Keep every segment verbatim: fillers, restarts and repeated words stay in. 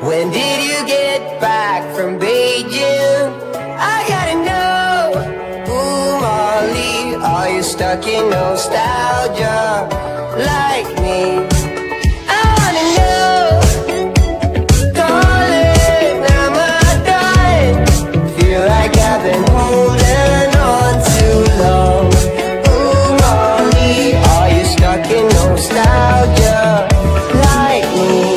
When did you get back from Beijing? I gotta know. Ooh, Molly, are you stuck in nostalgia like me? I wanna know. Darling, am I done? Feel like I've been holding on too long. Ooh, Molly, are you stuck in nostalgia like me?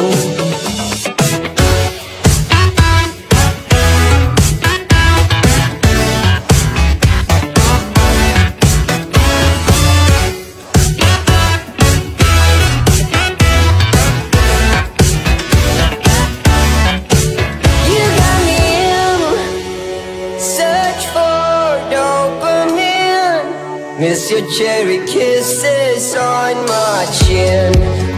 Miss your cherry kisses on my chin.